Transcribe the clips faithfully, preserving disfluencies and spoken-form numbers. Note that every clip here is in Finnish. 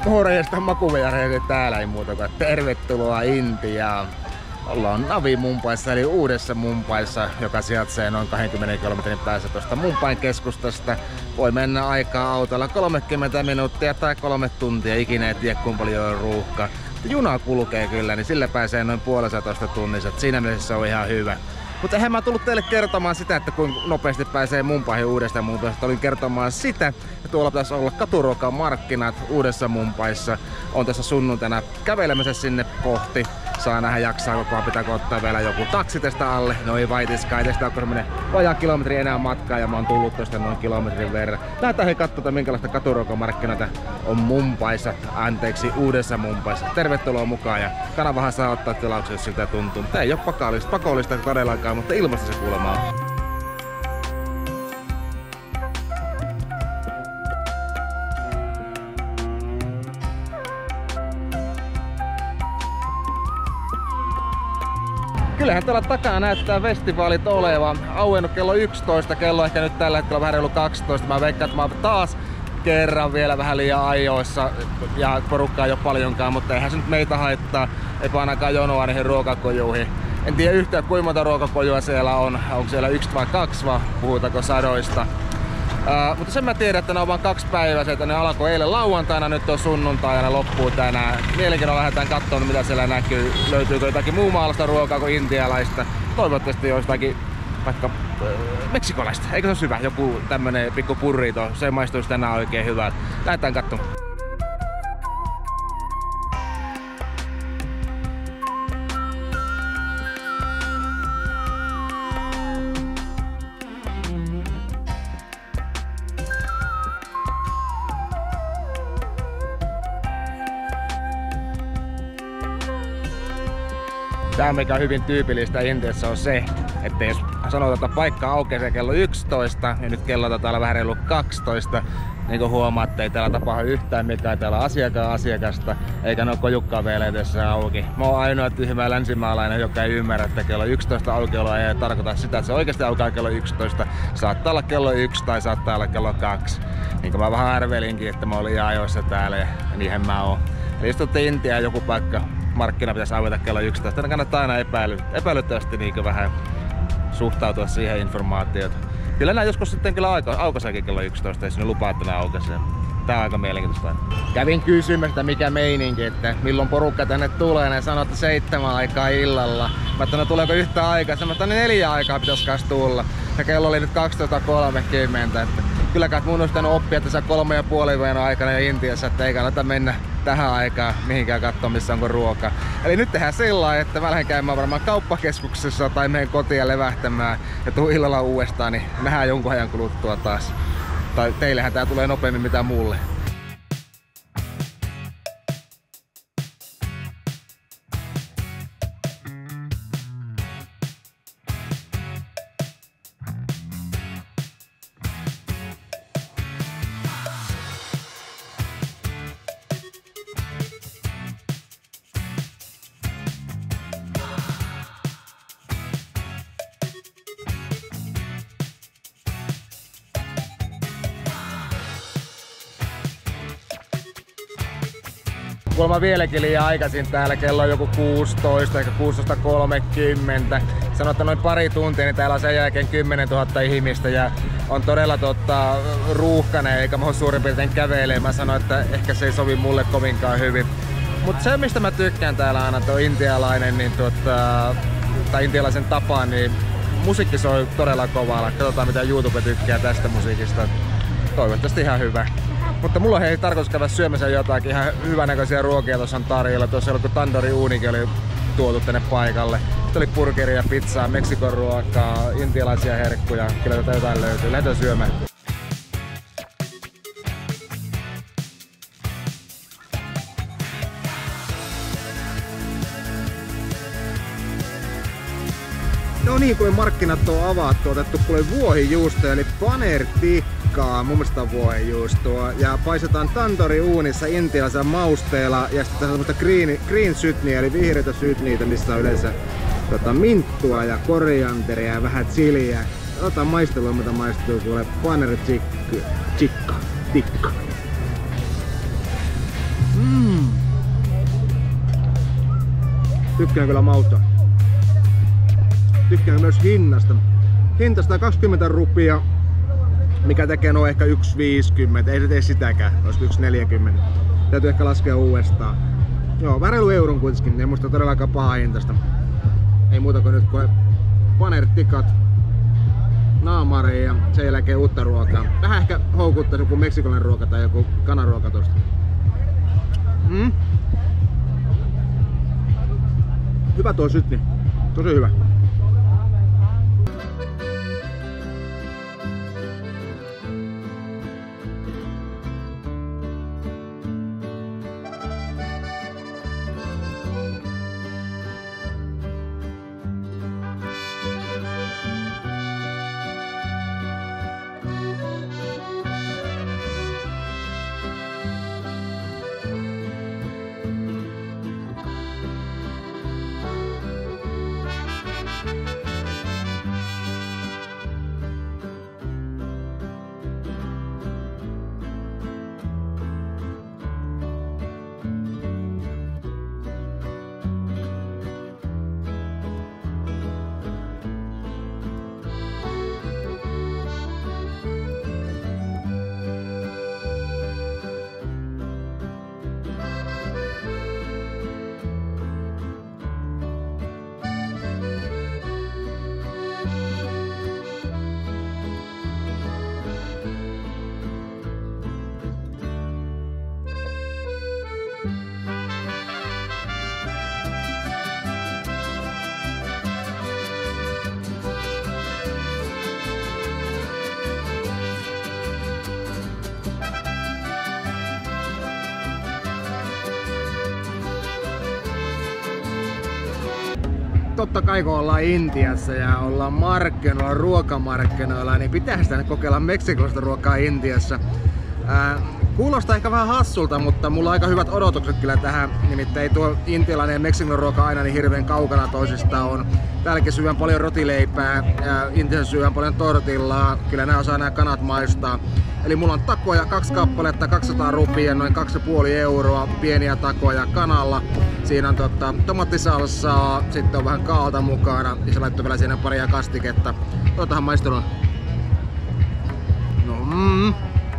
Morjesta makuvijareille täällä, ei muuta kuin tervetuloa Intiaan. Ollaan Navi Mumpaissa eli Uudessa Mumpaissa, joka sijaitsee noin kaksikymmentä kilometrin päässä tuosta Mumpain keskustasta. Voi mennä aikaa autolla kolmekymmentä minuuttia tai kolme tuntia, ikinä ei tiedä kuinka paljon on ruuhka. Juna kulkee kyllä, niin sillä pääsee noin puolesatoista tunnissa, siinä mielessä se on ihan hyvä. Mutta eihän mä tullut teille kertomaan sitä, että kuinka nopeasti pääsee Mumpaihin Uudesta Mumpaista. Olin kertomaan sitä, että tuolla pitäisi olla katuruokamarkkinat Uudessa Mumpaissa. On tässä sunnuntaina kävelemässä sinne kohti. Saa nähdä jaksaa koko pitääkö ottaa vielä joku taksi tästä alle. No ei vaitiskaan, tästä onko semmonen vajaa kilometri enää matkaa ja mä oon tullut tuosta noin kilometrin verran. Lähdetään he katsotaan minkälaista katuruokamarkkinoita on Mumpaissa, anteeksi Uudessa Mumpaissa. Tervetuloa mukaan ja kanavahan saa ottaa tilauksia, jos siltä tuntuu. Mutta ei oo pakollista, pakollista todellakaan, mutta ilmasta se kuulemma on. Kyllähän täällä takana näyttää festivaalit olevan. Auennut kello yksitoista, kello on ehkä nyt tällä hetkellä vähän reilu kaksitoista. Mä veikkaan, että mä oon taas kerran vielä vähän liian ajoissa ja porukkaa ei ole paljonkaan, mutta eihän se nyt meitä haittaa. Eipä ainakaan jonoa niihin ruokakojuihin. En tiedä yhtään kuinka monta ruokakojua siellä on. Onko siellä yksi vai kaksi vai puhutaanko sadoista. Uh, mutta sen mä tiedän, että ne on vaan kaksipäiväiset ja ne alkoi eilen lauantaina, nyt on sunnuntai ja ne loppuu tänään. Mielenkiinnolla lähdetään katsomaan mitä siellä näkyy. Löytyykö jotakin muu maalaista ruokaa kuin intialaista. Toivottavasti jostakin vaikka äh, meksikolaista. Eikö se ole hyvä? Joku tämmönen pikku burrito. Se maistuisi tänään oikein hyvältä. Lähdetään katsomaan. Tämä mikä on hyvin tyypillistä Intiassa on se, että jos sanotaan, että paikka aukeaa kello yksitoista ja nyt kello on täällä vähän reilu kaksitoista, niin kuin huomaatte, ei täällä tapahdu yhtään mikään, täällä asiakaan asiakasta, eikä ne ole kojukkaan vielä edessä auki. Mä oon ainoa tyhmä länsimaalainen, joka ei ymmärrä, että kello yksitoista aukioloa ei tarkoita sitä, että se oikeasti aukeaa kello yksitoista. Saattaa olla kello yksi tai saattaa olla kello kaksi. Niin kuin mä vähän arvelinkin, että mä olin ajoissa täällä ja niinhän mä oon. Eli jos tuutte Intiaan joku paikka, markkina pitäisi avata kello yksitoista, niin kannattaa aina epäily, epäilyttävästi niin vähän suhtautua siihen informaatioon. Kyllä nää joskus sitten kyllä aukaiseekin kello yksitoista, jos ne lupaa, että nää aukaisee. Tää on aika mielenkiintoista. Kävin kysymästä mikä meininki, että milloin porukka tänne tulee, ne sanoo, että seitsemän aikaa illalla. Mä että no tuleeko yhtä aikaa, mä että neljä aikaa pitäisi kans tulla. Ja kello oli nyt kaksitoista kolmekymmentä, että kyllä kai mun olisi oppia tässä kolme ja puoli vuoden aikana ja Intiassa, että ei kannata mennä tähän aikaan mihinkään katsoa missä onko ruoka. Eli nyt tehdään sillä lailla, että mä lähden käymään varmaan kauppakeskuksessa tai menen kotiin levähtämään ja tuun illalla uudestaan, niin nähdään jonkun ajan kuluttua taas. Tai teillehän tää tulee nopeammin mitä mulle. Kuulemma vieläkin liian aikaisin täällä, kello on joku kuusitoista, ehkä kuusitoista kolmekymmentä. Sanoin, että noin pari tuntia, niin täällä on sen jälkeen kymmenen tuhatta ihmistä ja on todella totta, ruuhkainen eikä mä oon suurin piirtein kävelee. Mä sanoin, että ehkä se ei sovi mulle kovinkaan hyvin. Mutta se mistä mä tykkään täällä aina, tuo intialainen, niin tota, tai intialaisen tapaan, niin musiikki soi todella kovalla. Katsotaan mitä YouTube tykkää tästä musiikista. Toivottavasti ihan hyvä. Mutta mulla ei tarkoitus käydä syömässä jotakin ihan hyvänäköisiä ruokia tuossa on tarjolla. Tuossa oli tandoori uunikin oli tuotu tänne paikalle. Sitten oli burgeria, pizzaa, Meksikon ruokaa, intialaisia herkkuja. Kyllä tätä jotain löytyy. Lähdetään syömään. No niin, kun markkinat on avattu, otettu kuule vuohijuustoja, eli paneer tikkaa, mun mielestä on vuohijuustoa, ja paistetaan tandoori uunissa intialaisella mausteella, ja sitten tässä on semmoista green, green sytniä, eli vihreitä sytniitä, missä on yleensä tota, minttua ja korianteria ja vähän chiliä. Otetaan maistelua, mitä maistuu kuule paneer tikka, tikka. Mm. Tykkään kyllä mausta. Tykkään myös hinnasta. Hinta sata kaksikymmentä rupia, mikä tekee noin ehkä yksi viisikymmentä, ei se tee sitäkään, olisiko yksi neljäkymmentä. Täytyy ehkä laskea uudestaan. Joo, vähän reilu euron kuitenkin, ei muista todellakaan paha hintasta. Ei muuta kuin nyt kun panertikat, naamari ja sen jälkeen uutta ruokaa. Vähän ehkä houkuttaisi joku meksikolainen ruoka tai joku kanaruoka tosta. Mm. Hyvä tuo sytni, tosi hyvä. Totta kai kun ollaan Intiassa ja ollaan markkinoilla, ruokamarkkinoilla, niin pitää sitä kokeilla meksikolaista ruokaa Intiassa. Ää, kuulostaa ehkä vähän hassulta, mutta mulla on aika hyvät odotukset kyllä tähän. Nimittäin tuo intialainen ja meksikolainen ruoka aina niin hirveän kaukana toisistaan on. Täälläkin syön paljon rotileipää ja Intiassa syön paljon tortillaa. Kyllä nämä osaa nämä kanat maistaa. Eli mulla on takoja, kaksi kappaletta, kaksisataa rupia, noin kaksi pilkku viisi euroa, pieniä takoja kanalla. Siinä on tota, tomattisalsaa, sitten on vähän kaalta mukana ja se laittoi vielä siinä paria kastiketta. Otahan maistelua. No mm.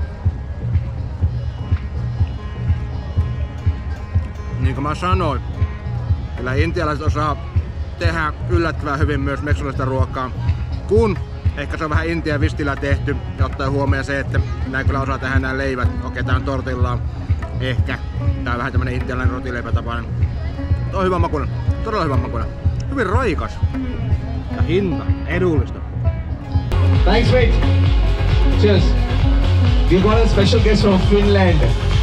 Niin kuin mä sanoin, kyllä intialaiset osaa tehdä yllättävän hyvin myös meksikolaista ruokaa. Kun ehkä se on vähän Intian vistillä tehty ja ottaa huomioon se, että minä kyllä osaa tehdä nämä leivät. Okei, tää on tortillaa. Ehkä. Tää on vähän tämmönen intialainen rotileipätapainen. Tää on hyvä makuinen. Todella hyvä makuinen. Hyvin raikas. Ja hinta. Edullista. Thanks, mate. Cheers. We got a special guest from Finland.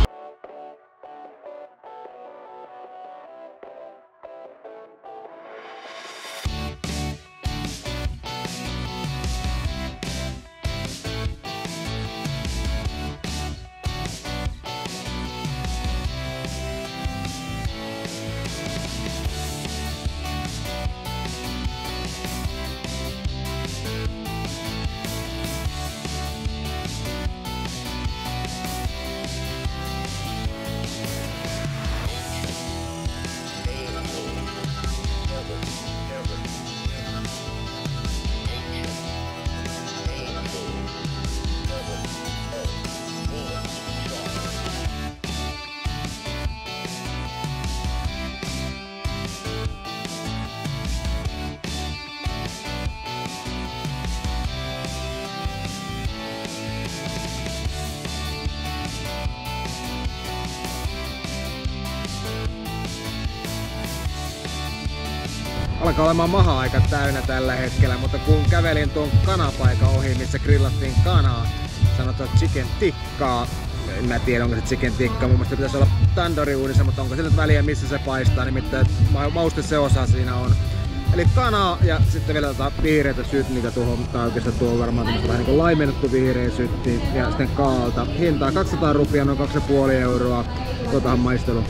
Alkaa olemaan maha aika täynnä tällä hetkellä, mutta kun kävelin tuon kanapaikan ohi, missä grillattiin kanaa, sanotaan chicken tikkaa. En mä tiedä, onko se chicken tikka, mun mielestä pitäisi olla tandoori-uunissa, mutta onko sillä väliä missä se paistaa, nimittäin mauste se osa siinä on. Eli kanaa ja sitten vielä tota vihreitä sytniitä tuohon, tai oikeastaan tuo on varmaan tämmöistä vähän niin kuin laimennettu vihreä sytti ja sitten kaalta. Hintaa kaksisataa rupia, noin kaksi pilkku viisi euroa. Tuotahan maistelu.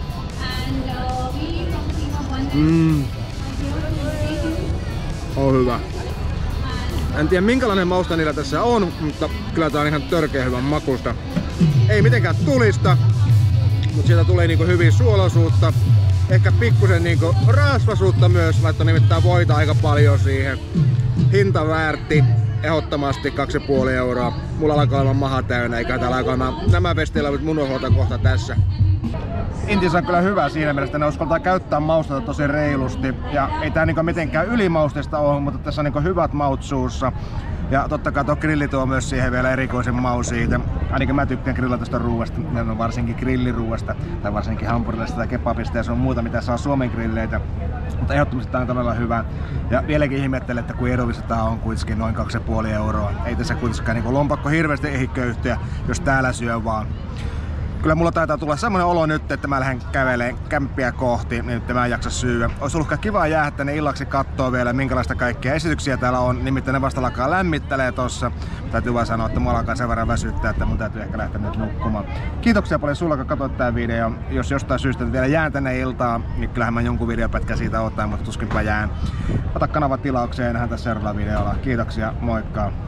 Mm. On hyvä. En tiedä minkälainen mausta niillä tässä on, mutta kyllä tää on ihan törkeä hyvän makusta. Ei mitenkään tulista, mutta siitä tulee niinku hyvin suolaisuutta. Ehkä pikkusen niinku rasvasuutta myös, laittoi nimittäin voita aika paljon siihen. Hinta väärti ehdottomasti kaksi pilkku viisi euroa. Mulla alkaa olla maha täynnä, eikä täällä alkaa nämä vestilävyt mun osalta kohta tässä. Intiassa on kyllä hyvä siinä mielessä, että ne uskaltaa käyttää maustetta tosi reilusti. Ja ei tää niinku mitenkään ylimausteista ole, mutta tässä on niinku hyvät maut suussa. Ja totta kai tuo grilli tuo myös siihen vielä erikoisen maun siitä. Ainakin mä tykkään grillata tästä ruuasta, varsinkin grilliruuasta, tai varsinkin hampurilaisesta tai kebabista ja se on muuta mitä saa Suomen grilleitä. Mutta ehdottomasti tää on todella hyvä. Ja vieläkin ihmettelen, että kun edullista tää on kuitenkin noin kaksi pilkku viisi euroa. Ei tässä kuitenkaan niinku lompakko hirveästi ehdi köyhtyä, jos täällä syö vaan. Kyllä mulla taitaa tulla semmonen olo nyt, että mä lähden kävelemään kämppiä kohti, niin nyt mä en jaksa syyä. Olisi ollut kiva jäädä tänne illaksi kattoo vielä, minkälaista kaikkia esityksiä täällä on. Nimittäin ne vasta alkaa lämmittelee tossa. Täytyy vaan sanoa, että mua alkaa sen verran väsyttää, että mun täytyy ehkä lähteä nyt nukkumaan. Kiitoksia paljon sulle, kun katsoit tää video. Jos jostain syystä vielä jään tänne iltaan, niin kyllähän mä jonkun videopätkän siitä otan, mutta tuskinpä jään. Ota kanava tilaukseen ja nähdään tässä seuraavalla videolla. Kiitoksia, moikka!